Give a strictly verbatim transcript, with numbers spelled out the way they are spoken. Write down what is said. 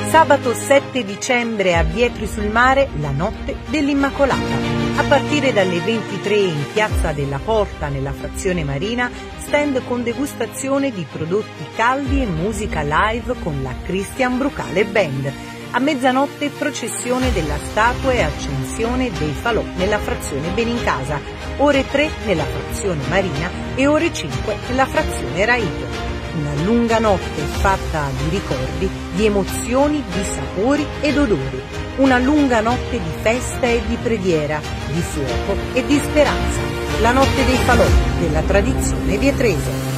Sabato sette dicembre a Vietri sul Mare, la notte dell'Immacolata. A partire dalle ventitré in Piazza della Porta, nella frazione Marina, stand con degustazione di prodotti caldi e musica live con la Christian Brucale Band. A mezzanotte processione della statua e accensione dei falò nella frazione Benincasa, ore tre nella frazione Marina e ore cinque nella frazione Raito. Una lunga notte fatta di ricordi, di emozioni, di sapori ed odori. Una lunga notte di festa e di preghiera, di fuoco e di speranza. La notte dei falò della tradizione vietrese.